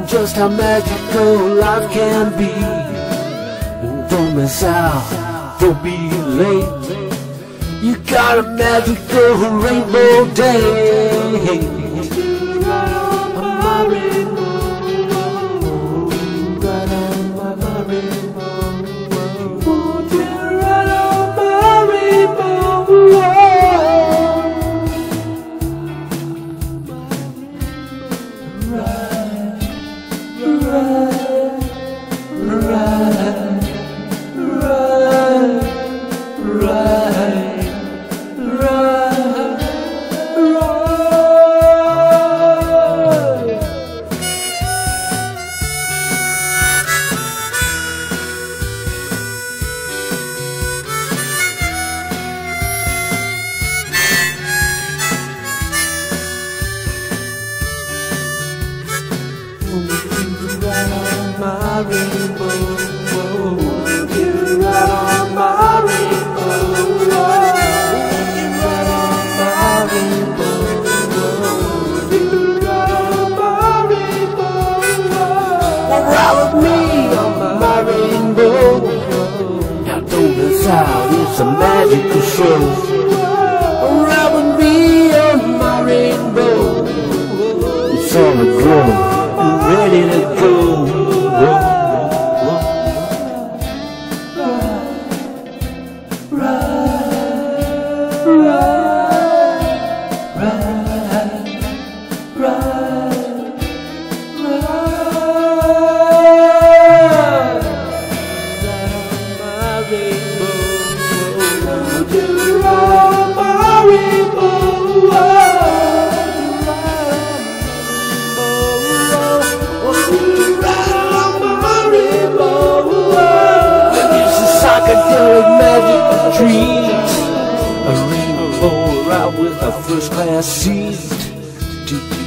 just how magical life can be. Don't miss out, don't be late. You got a magical rainbow day. On my rainbow, right on my rainbow. Won't you ride on my rainbow? My rainbow, you ride on my rainbow, you ride on my rainbow, you ride on my rainbow, ride with me on my rainbow. Now don't miss out, it's a magical show. Ride with me on my rainbow. It's all aglow, you're ready to go. Magic trees, a rainbow ride with a first-class seat.